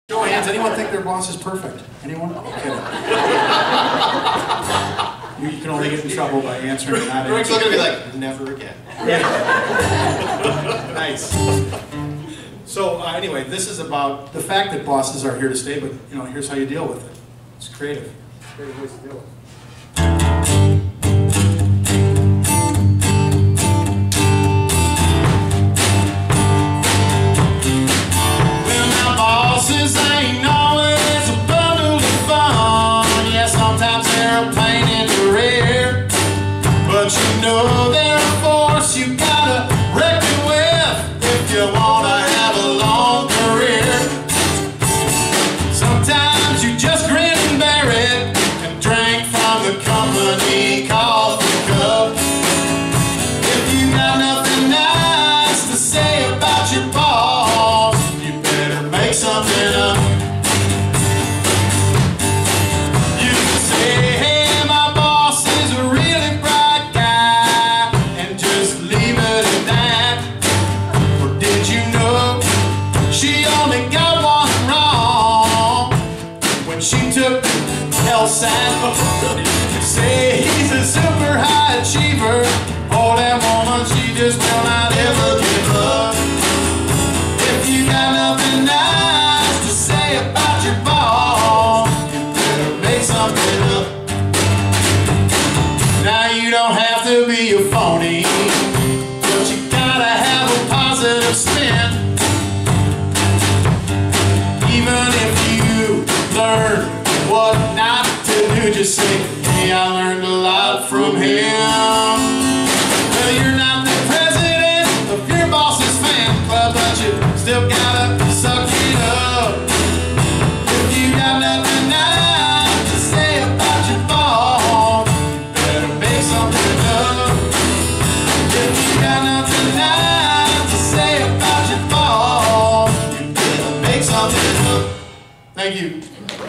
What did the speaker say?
Show of hands, anyone think their boss is perfect? Anyone? Okay. You can only get in trouble by answering not answering. Rick's looking at me like, never again. Nice. So anyway, this is about the fact that bosses are here to stay, but here's how you deal with it. It's creative. Creative ways to deal with it. They're a force you gotta reckon with if you wanna have a long career. Sometimes you just grin and bear it and drink from the company coffee cup. If you got nothing nice to say about your boss, you better make something up. You can say, hey, my boss is a really bright guy. She only got one wrong when she took LSAT. Say he's a super high achiever. Oh, that woman, she just will not ever give up. If you got nothing nice to say about your boss, you better make something up. Now you don't have to be a phony, but you gotta have a positive spin. Even if you learn what not to do, just say, hey, I learned a lot from him. Well, you're not the president of your boss's fan club, but you still gotta suck it up. If you got nothing nice to say about your boss, you better make something up. If you got nothing nice to say about your boss, you better make something up. Thank you.